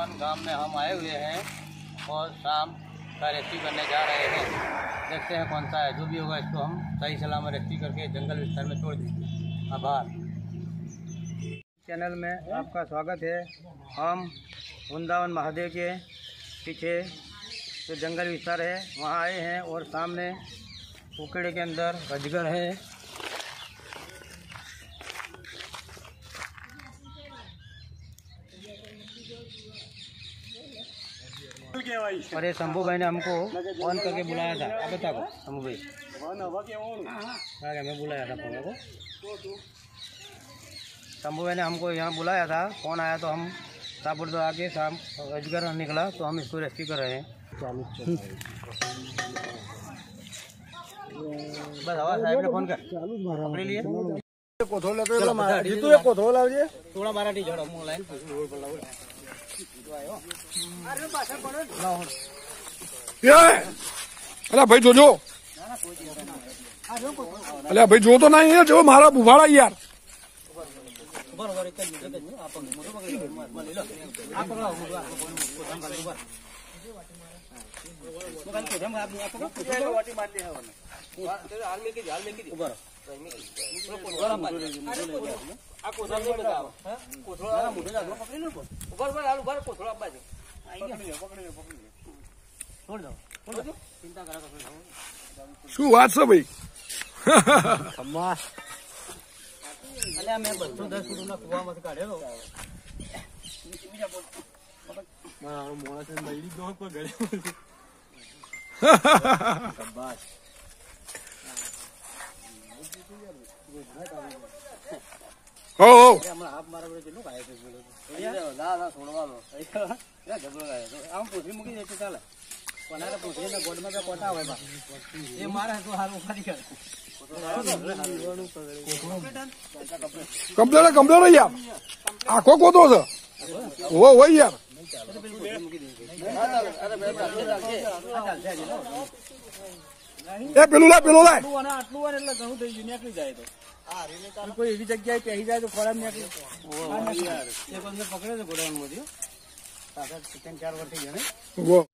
वृंदावन गांव में हम आए हुए हैं और शाम का रेस्क्यू करने जा रहे हैं। देखते हैं कौन सा है, जो भी होगा इसको हम सही सलामत रेस्क्यू करके जंगल विस्तार में छोड़ देंगे। आभार। चैनल में आपका स्वागत है। हम वृंदावन महादेव के पीछे जो जंगल विस्तार है वहाँ आए हैं और सामने उकड़े के अंदर अजगर है। और ये शंभू भाई ने हमको फोन करके बुलाया था। अब बताओ शंभू भाई, मैं बुलाया था फोन को। शंभू भाई ने हमको यहाँ बुलाया था, फोन आया तो हम सापुर तो आके शाम अजगर निकला तो हम इसको रेस्क्यू कर रहे हैं। बस हवा साहब ने फोन कर अपने लिए थोड़ा बारा टी झड़ो ऑनलाइन अरे भाई जो अरे भाई जो तो नहीं है जो मारा बुफाड़ा यार। શું વાત છે ભાઈ? મેં બધું 10 ફૂટના કુવામાં કાઢેલો હાફ મારા કેટલું ખાય છે આમ પૂછડી મૂકી દે ચાલે પણ પૂછડી ગોડમાં કોટા હોય એ મારે તો હારું ખાલી કરે કમ્પ્લેટ યાર આખો કોતો છે હોય યાર। એ પેલું લાય આટલું એટલે ઘણું થઈ ગયું નીકળી જાય તો કોઈ એવી જગ્યાએ પહેરી જાય તો ખોરાક નીકળી પકડે છે ગોડાઉન માંથી 4 વર્ષ થઈ ગયા।